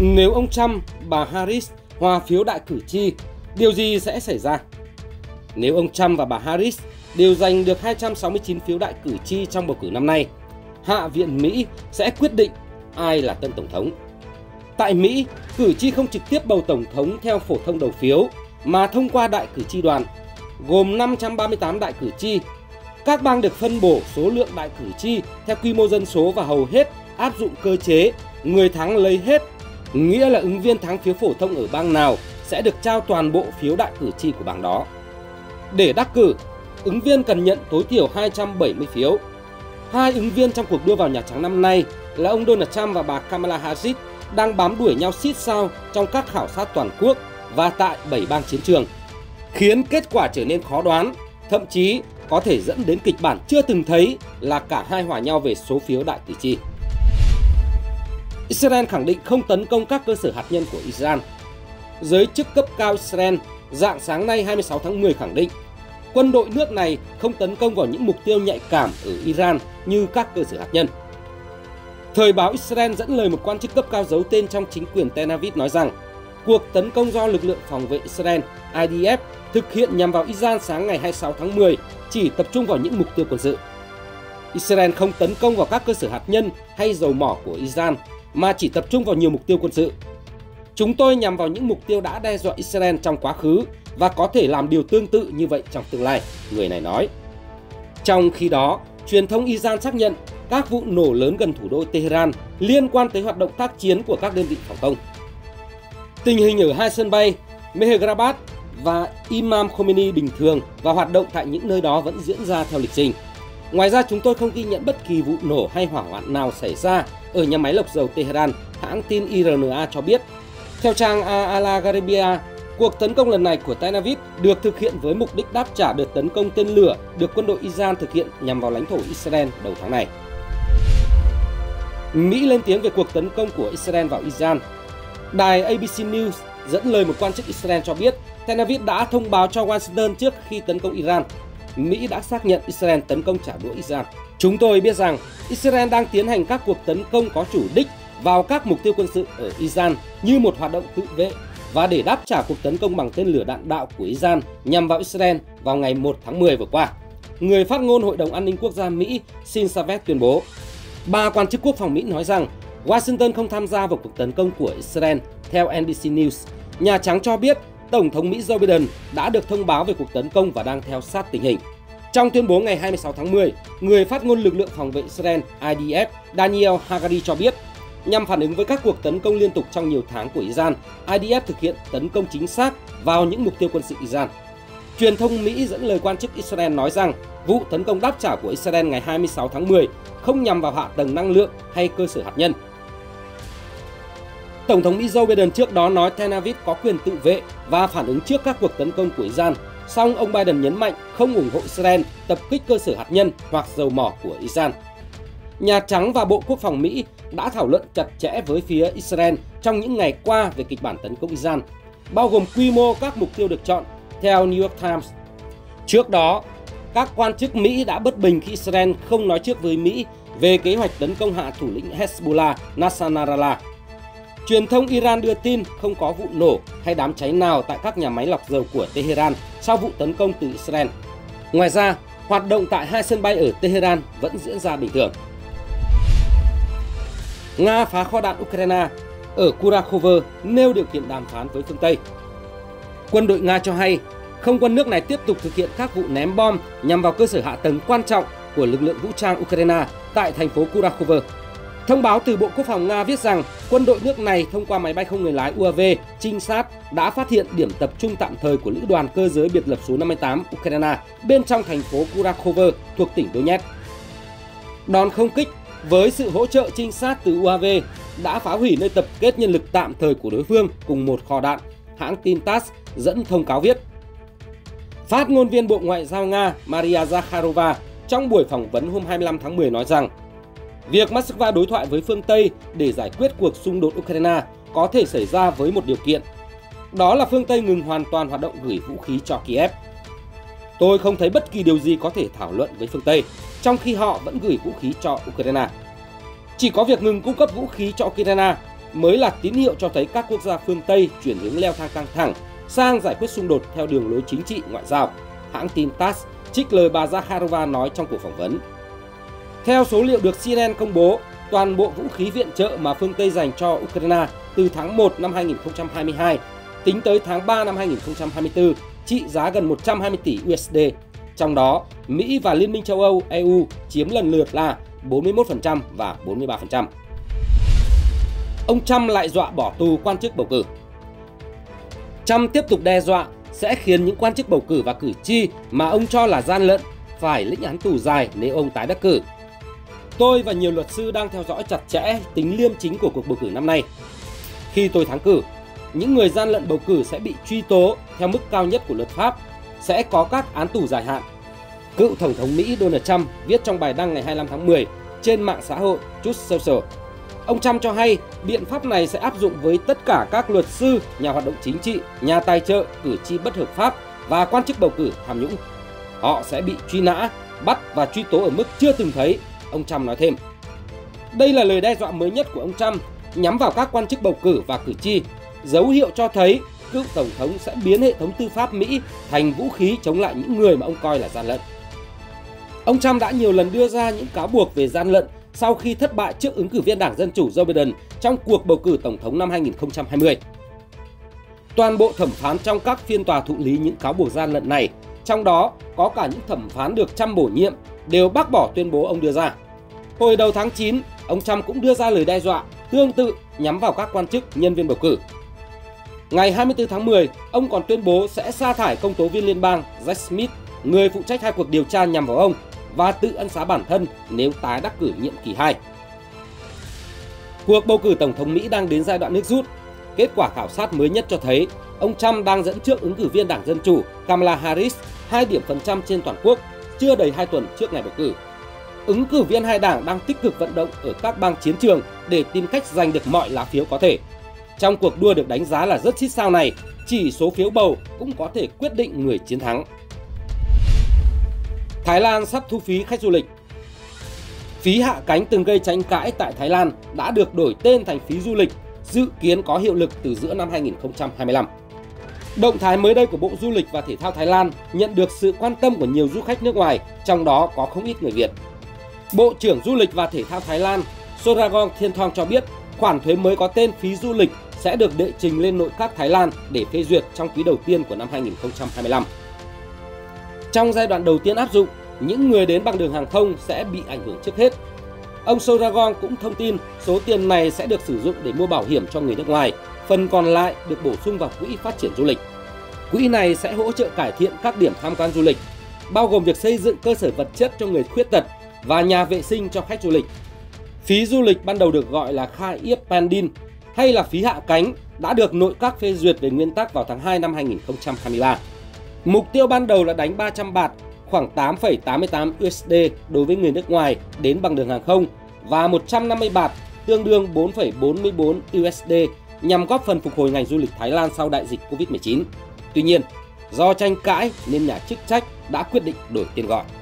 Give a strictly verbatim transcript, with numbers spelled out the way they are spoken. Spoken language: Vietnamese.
Nếu ông Trump, bà Harris hòa phiếu đại cử tri, điều gì sẽ xảy ra? Nếu ông Trump và bà Harris đều giành được hai trăm sáu mươi chín phiếu đại cử tri trong bầu cử năm nay, Hạ viện Mỹ sẽ quyết định ai là tân tổng thống. Tại Mỹ, cử tri không trực tiếp bầu tổng thống theo phổ thông đầu phiếu, mà thông qua đại cử tri đoàn, gồm năm trăm ba mươi tám đại cử tri. Các bang được phân bổ số lượng đại cử tri theo quy mô dân số và hầu hết áp dụng cơ chế người thắng lấy hết, nghĩa là ứng viên thắng phiếu phổ thông ở bang nào sẽ được trao toàn bộ phiếu đại cử tri của bang đó. Để đắc cử, ứng viên cần nhận tối thiểu hai trăm bảy mươi phiếu. Hai ứng viên trong cuộc đua vào Nhà Trắng năm nay là ông Donald Trump và bà Kamala Harris đang bám đuổi nhau xít sao trong các khảo sát toàn quốc và tại bảy bang chiến trường, khiến kết quả trở nên khó đoán, thậm chí có thể dẫn đến kịch bản chưa từng thấy là cả hai hòa nhau về số phiếu đại cử tri. Israel khẳng định không tấn công các cơ sở hạt nhân của Iran. Giới chức cấp cao Israel rạng sáng nay hai mươi sáu tháng mười khẳng định quân đội nước này không tấn công vào những mục tiêu nhạy cảm ở Iran như các cơ sở hạt nhân. Thời báo Israel dẫn lời một quan chức cấp cao giấu tên trong chính quyền Tel Aviv nói rằng cuộc tấn công do lực lượng phòng vệ Israel I D F thực hiện nhằm vào Iran sáng ngày hai mươi sáu tháng mười chỉ tập trung vào những mục tiêu quân sự. Israel không tấn công vào các cơ sở hạt nhân hay dầu mỏ của Iran, mà chỉ tập trung vào nhiều mục tiêu quân sự. Chúng tôi nhằm vào những mục tiêu đã đe dọa Israel trong quá khứ và có thể làm điều tương tự như vậy trong tương lai, người này nói. Trong khi đó, truyền thông Iran xác nhận các vụ nổ lớn gần thủ đô Tehran liên quan tới hoạt động tác chiến của các đơn vị phòng không. Tình hình ở hai sân bay Mehrabad và Imam Khomeini bình thường và hoạt động tại những nơi đó vẫn diễn ra theo lịch trình. Ngoài ra, chúng tôi không ghi nhận bất kỳ vụ nổ hay hỏa hoạn nào xảy ra ở nhà máy lọc dầu Tehran, hãng tin I R N A cho biết. Theo trang Al Arabiya, cuộc tấn công lần này của Tel Aviv được thực hiện với mục đích đáp trả đợt tấn công tên lửa được quân đội Iran thực hiện nhằm vào lãnh thổ Israel đầu tháng này. Mỹ lên tiếng về cuộc tấn công của Israel vào Iran. Đài A B C News dẫn lời một quan chức Israel cho biết Tel Aviv đã thông báo cho Washington trước khi tấn công Iran. Mỹ đã xác nhận Israel tấn công trả đũa Iran. Chúng tôi biết rằng Israel đang tiến hành các cuộc tấn công có chủ đích vào các mục tiêu quân sự ở Iran như một hoạt động tự vệ và để đáp trả cuộc tấn công bằng tên lửa đạn đạo của Iran nhằm vào Israel vào ngày một tháng mười vừa qua. Người phát ngôn Hội đồng An ninh Quốc gia Mỹ Shin Savet tuyên bố. Ba quan chức quốc phòng Mỹ nói rằng Washington không tham gia vào cuộc tấn công của Israel. Theo N B C News, Nhà Trắng cho biết Tổng thống Mỹ Joe Biden đã được thông báo về cuộc tấn công và đang theo sát tình hình. Trong tuyên bố ngày hai mươi sáu tháng mười, người phát ngôn lực lượng phòng vệ Israel I D F Daniel Hagari cho biết, nhằm phản ứng với các cuộc tấn công liên tục trong nhiều tháng của Iran, I D F thực hiện tấn công chính xác vào những mục tiêu quân sự Iran. Truyền thông Mỹ dẫn lời quan chức Israel nói rằng vụ tấn công đáp trả của Israel ngày hai mươi sáu tháng mười không nhằm vào hạ tầng năng lượng hay cơ sở hạt nhân. Tổng thống Mỹ Joe Biden trước đó nói Tel Aviv có quyền tự vệ và phản ứng trước các cuộc tấn công của Iran, song ông Biden nhấn mạnh không ủng hộ Israel tập kích cơ sở hạt nhân hoặc dầu mỏ của Iran. Nhà Trắng và Bộ Quốc phòng Mỹ đã thảo luận chặt chẽ với phía Israel trong những ngày qua về kịch bản tấn công Iran, bao gồm quy mô các mục tiêu được chọn, theo New York Times. Trước đó, các quan chức Mỹ đã bất bình khi Israel không nói trước với Mỹ về kế hoạch tấn công hạ thủ lĩnh Hezbollah Nasrallah. Truyền thông Iran đưa tin không có vụ nổ hay đám cháy nào tại các nhà máy lọc dầu của Tehran sau vụ tấn công từ Israel. Ngoài ra, hoạt động tại hai sân bay ở Tehran vẫn diễn ra bình thường. Nga phá kho đạn Ukraine ở Kurakhove nêu điều kiện đàm phán với phương Tây. Quân đội Nga cho hay không quân nước này tiếp tục thực hiện các vụ ném bom nhằm vào cơ sở hạ tầng quan trọng của lực lượng vũ trang Ukraine tại thành phố Kurakhove. Thông báo từ Bộ Quốc phòng Nga viết rằng quân đội nước này thông qua máy bay không người lái U A V trinh sát đã phát hiện điểm tập trung tạm thời của lữ đoàn cơ giới biệt lập số năm mươi tám Ukraine bên trong thành phố Kurakhove thuộc tỉnh Donetsk. Đòn không kích với sự hỗ trợ trinh sát từ U A V đã phá hủy nơi tập kết nhân lực tạm thời của đối phương cùng một kho đạn, hãng tin TASS dẫn thông cáo viết. Phát ngôn viên Bộ Ngoại giao Nga Maria Zakharova trong buổi phỏng vấn hôm hai mươi lăm tháng mười nói rằng việc Moscow đối thoại với phương Tây để giải quyết cuộc xung đột Ukraine có thể xảy ra với một điều kiện. Đó là phương Tây ngừng hoàn toàn hoạt động gửi vũ khí cho Kiev. Tôi không thấy bất kỳ điều gì có thể thảo luận với phương Tây, trong khi họ vẫn gửi vũ khí cho Ukraine. Chỉ có việc ngừng cung cấp vũ khí cho Ukraine mới là tín hiệu cho thấy các quốc gia phương Tây chuyển hướng leo thang căng thẳng sang giải quyết xung đột theo đường lối chính trị ngoại giao, hãng tin tát trích lời bà Zakharova nói trong cuộc phỏng vấn. Theo số liệu được xê en en công bố, toàn bộ vũ khí viện trợ mà phương Tây dành cho Ukraine từ tháng một năm hai nghìn không trăm hai mươi hai tính tới tháng ba năm hai nghìn không trăm hai mươi tư trị giá gần một trăm hai mươi tỷ đô la. Trong đó, Mỹ và Liên minh châu Âu e u chiếm lần lượt là bốn mươi mốt phần trăm và bốn mươi ba phần trăm. Ông Trump lại dọa bỏ tù quan chức bầu cử. Trump tiếp tục đe dọa sẽ khiến những quan chức bầu cử và cử tri mà ông cho là gian lận phải lĩnh án tù dài nếu ông tái đắc cử. Tôi và nhiều luật sư đang theo dõi chặt chẽ tính liêm chính của cuộc bầu cử năm nay. Khi tôi thắng cử, những người gian lận bầu cử sẽ bị truy tố theo mức cao nhất của luật pháp, sẽ có các án tù dài hạn. Cựu Tổng thống Mỹ Donald Trump viết trong bài đăng ngày hai mươi lăm tháng mười trên mạng xã hội Truth Social. Ông Trump cho hay biện pháp này sẽ áp dụng với tất cả các luật sư, nhà hoạt động chính trị, nhà tài trợ, cử tri bất hợp pháp và quan chức bầu cử tham nhũng. Họ sẽ bị truy nã, bắt và truy tố ở mức chưa từng thấy, ông Trump nói thêm. Đây là lời đe dọa mới nhất của ông Trump nhắm vào các quan chức bầu cử và cử tri, dấu hiệu cho thấy cựu Tổng thống sẽ biến hệ thống tư pháp Mỹ thành vũ khí chống lại những người mà ông coi là gian lận. Ông Trump đã nhiều lần đưa ra những cáo buộc về gian lận sau khi thất bại trước ứng cử viên Đảng Dân Chủ Joe Biden trong cuộc bầu cử Tổng thống năm hai nghìn không trăm hai mươi. Toàn bộ thẩm phán trong các phiên tòa thụ lý những cáo buộc gian lận này, trong đó có cả những thẩm phán được Trump bổ nhiệm, đều bác bỏ tuyên bố ông đưa ra. Hồi đầu tháng chín, ông Trump cũng đưa ra lời đe dọa tương tự nhắm vào các quan chức, nhân viên bầu cử. Ngày hai mươi tư tháng mười, ông còn tuyên bố sẽ sa thải công tố viên liên bang Jack Smith, người phụ trách hai cuộc điều tra nhằm vào ông, và tự ân xá bản thân nếu tái đắc cử nhiệm kỳ hai. Cuộc bầu cử Tổng thống Mỹ đang đến giai đoạn nước rút. Kết quả khảo sát mới nhất cho thấy ông Trump đang dẫn trước ứng cử viên Đảng Dân Chủ Kamala Harris hai điểm phần trăm trên toàn quốc chưa đầy hai tuần trước ngày bầu cử. Ứng cử viên hai đảng đang tích cực vận động ở các bang chiến trường để tìm cách giành được mọi lá phiếu có thể. Trong cuộc đua được đánh giá là rất xít sao này, chỉ số phiếu bầu cũng có thể quyết định người chiến thắng. Thái Lan sắp thu phí khách du lịch. Phí hạ cánh từng gây tranh cãi tại Thái Lan đã được đổi tên thành phí du lịch, dự kiến có hiệu lực từ giữa năm hai nghìn không trăm hai mươi lăm. Động thái mới đây của Bộ Du lịch và Thể thao Thái Lan nhận được sự quan tâm của nhiều du khách nước ngoài, trong đó có không ít người Việt. Bộ trưởng Du lịch và Thể thao Thái Lan Surangong Thienthong cho biết khoản thuế mới có tên phí du lịch sẽ được đệ trình lên nội các Thái Lan để phê duyệt trong quý đầu tiên của năm hai nghìn không trăm hai mươi lăm. Trong giai đoạn đầu tiên áp dụng, những người đến bằng đường hàng không sẽ bị ảnh hưởng trước hết. Ông Surangong cũng thông tin số tiền này sẽ được sử dụng để mua bảo hiểm cho người nước ngoài, phần còn lại được bổ sung vào quỹ phát triển du lịch. Quỹ này sẽ hỗ trợ cải thiện các điểm tham quan du lịch, bao gồm việc xây dựng cơ sở vật chất cho người khuyết tật và nhà vệ sinh cho khách du lịch. Phí du lịch ban đầu được gọi là Khai Yếp Pandin hay là phí hạ cánh đã được nội các phê duyệt về nguyên tắc vào tháng hai năm hai nghìn không trăm hai mươi ba. Mục tiêu ban đầu là đánh ba trăm bạt, khoảng tám phẩy tám mươi tám đô la đối với người nước ngoài đến bằng đường hàng không và một trăm năm mươi bạt, tương đương bốn phẩy bốn mươi bốn đô la nhằm góp phần phục hồi ngành du lịch Thái Lan sau đại dịch Covid mười chín. Tuy nhiên, do tranh cãi nên nhà chức trách đã quyết định đổi tên gọi.